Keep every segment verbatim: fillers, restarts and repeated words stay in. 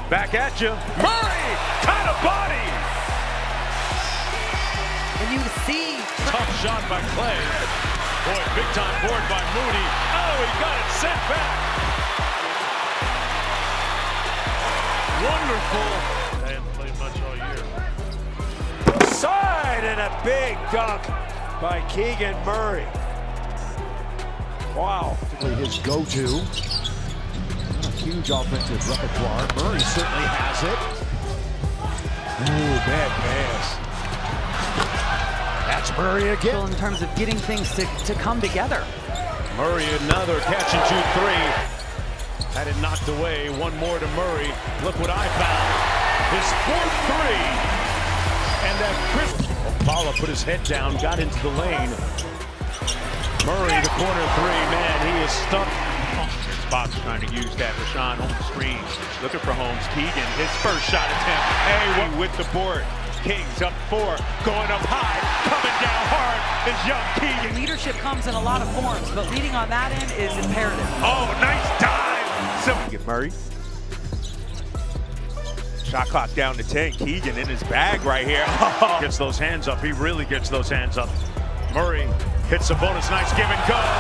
Back at you. Murray! Kind of body! And you see. Tough shot by Clay. Boy, big time board by Moody. Oh, he got it sent back. Wonderful. They haven't played much all year. Side and a big dunk by Keegan Murray. Wow. His go-to. A huge offensive repertoire. Murray certainly has it. Ooh, bad pass. That's Murray again. In terms of getting things to, to come together. Murray, another catch and shoot three. Had it knocked away. One more to Murray. Look what I found. His fourth three. And that Chris Opala put his head down, got into the lane. Murray, the corner three. Man, he is stuck. Fox trying to use that. Rashawn on the screen. Looking for Holmes. Keegan, his first shot attempt. Hey, with the board. Kings up four. Going up high. Coming down hard is young Keegan. Leadership comes in a lot of forms, but leading on that end is imperative. Oh, nice dive. So Keegan Murray. Shot clock down to ten. Keegan in his bag right here. Gets those hands up. He really gets those hands up. Murray hits a bonus. Nice give and go.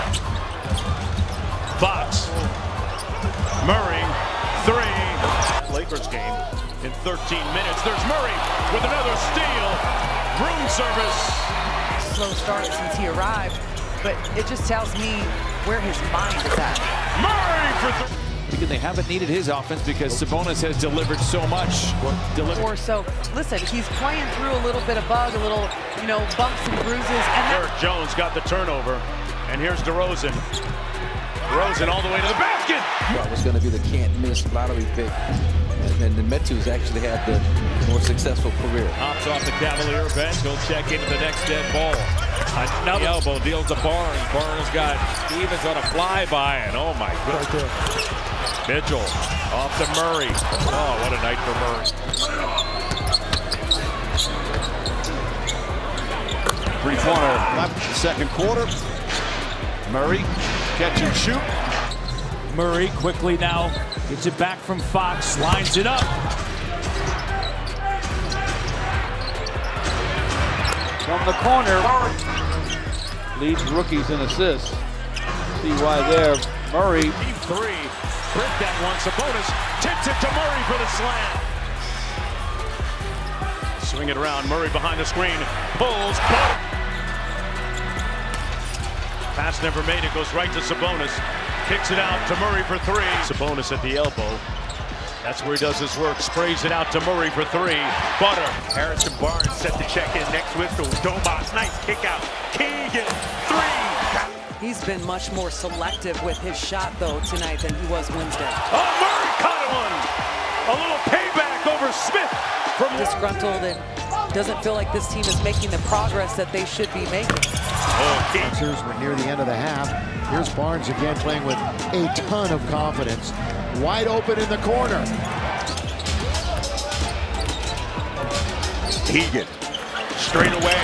Fox. Murray. Three. Lakers game in thirteen minutes. There's Murray with another steal. Room service. Slow start since he arrived, but it just tells me where his mind is at. Murray for three. Because they haven't needed his offense because Sabonis has delivered so much. Delivered. Or so, listen, he's playing through a little bit of bug, a little, you know, bumps and bruises. And that Derek Jones got the turnover. And here's DeRozan. DeRozan all the way to the basket. Well, was going to be the can't-miss lottery pick. And the Metus actually had the more successful career. Hops off the Cavalier bench. He'll check into the next dead ball. Another elbow deals to Barnes. Barnes got Stevens on a flyby, and oh my goodness. Mitchell off to Murray. Oh, what a night for Murray. Three-pointer left the second quarter. Murray, catch and shoot. Murray quickly now gets it back from Fox, lines it up. From the corner, leads rookies in assists. See why there, Murray. Deep three, break that one. Sabonis tips it to Murray for the slam. Swing it around, Murray behind the screen, pulls, but pass never made it, goes right to Sabonis. Kicks it out to Murray for three. Sabonis at the elbow. That's where he does his work. Sprays it out to Murray for three. Butter. Harrison Barnes set the check in next whistle. Domas, nice kick out. Keegan, three. he's been much more selective with his shot, though, tonight than he was Wednesday. Oh, Murray caught one. A little payback over Smith. From disgruntled and doesn't feel like this team is making the progress that they should be making. Oh, we're near the end of the half. Here's Barnes again playing with a ton of confidence. Wide open in the corner. Keegan, straight away.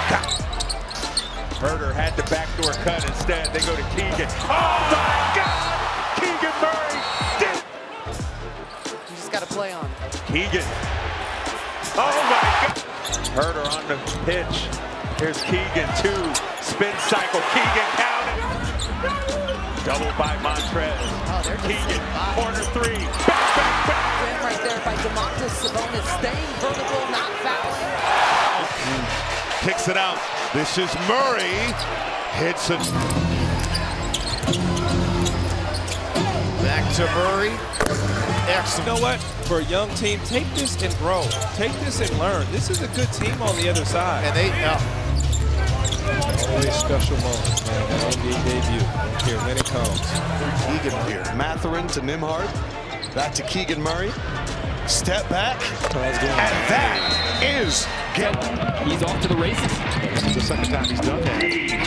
Herder had the backdoor cut. Instead, they go to Keegan. Oh my God! Keegan Murray did. You just got to play on. Keegan. Oh my God! Herder on the pitch. Here's Keegan, two. Spin cycle. Keegan counted. Double by Montrez. Oh, they're Keegan, corner three. Back, back, back. Win right there by Domantas Sabonis, staying vertical, not fouling. Kicks it out. This is Murray. Hits it. Back to Murray. Excellent. You know what? For a young team, take this and grow. Take this and learn. This is a good team on the other side. And they uh, always special moments, man. That N B A debut. Don't care when it comes. Keegan here. Mathurin to Nembhard. Back to Keegan Murray. Step back. And that is get. He's off to the races. This is the second time he's done that.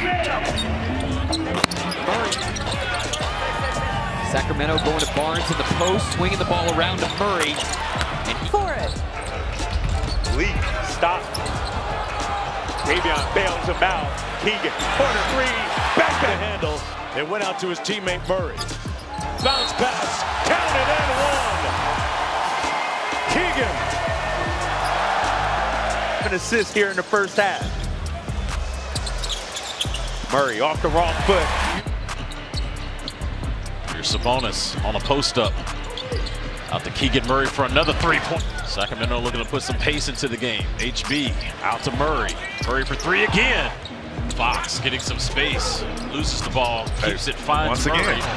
Murray. Sacramento going to Barnes in the post, swinging the ball around to Murray. And he for it. Lee, stop. Davion bails him out. Keegan, corner three, back to handle. It went out to his teammate Murray. Bounce pass, counted and one. assists here in the first half. Murray off the wrong foot. Here's Sabonis on a post-up. Out to Keegan Murray for another three-point. Sacramento looking to put some pace into the game. H B out to Murray. Murray for three again. Fox getting some space. Loses the ball. Keeps it, finds Once Murray. again.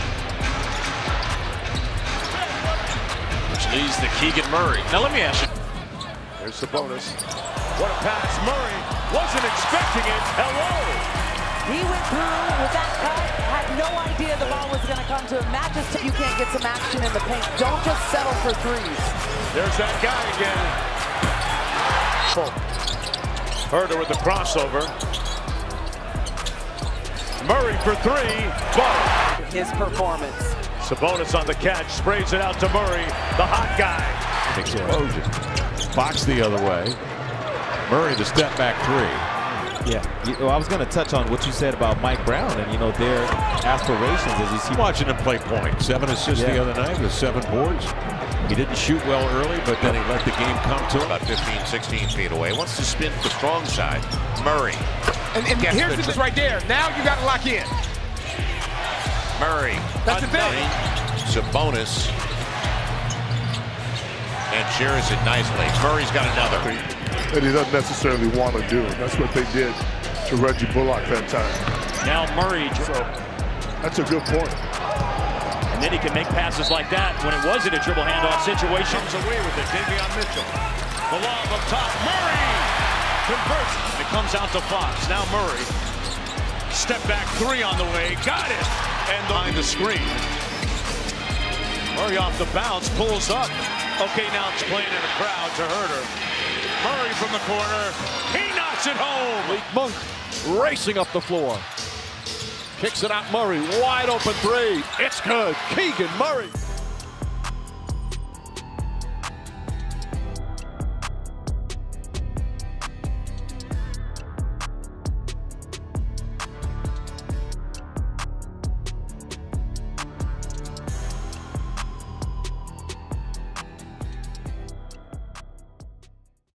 Which leads to Keegan Murray. Now let me ask you. There's Sabonis. What a pass. Murray wasn't expecting it. Hello. He went through with that cut, had no idea the ball was going to come to him. Matches if you can't get some action in the paint. Don't just settle for threes. There's that guy again. Herter with the crossover. Murray for three. But his performance. Sabonis on the catch, sprays it out to Murray, the hot guy. Explosion. Fox the other way. Murray the step back three. Yeah, you know, I was going to touch on what you said about Mike Brown and, you know, their aspirations as you see. Watching him play point. Seven assists yeah. the other night with seven boards. He didn't shoot well early, but then he let the game come to him. About fifteen, sixteen feet away. Wants to spin to the strong side. Murray. And, and here's the difference right there. Now you got to lock in. Murray. That's the thing. Sabonis. And shares it nicely. Murray's got another. That he doesn't necessarily want to do. That's what they did to Reggie Bullock that time. Now Murray. So that's a good point. And then he can make passes like that when it wasn't a dribble handoff situation. Comes away with it. Davion Mitchell. The lob up top. Murray converts. It comes out to Fox. Now Murray. Step back three on the way. Got it. And behind the screen. Murray off the bounce. Pulls up. Okay, now it's playing in a crowd to Herter. Murray from the corner. He knocks it home. Malik Monk racing up the floor. Kicks it out Murray. Wide open three. It's good. Keegan Murray.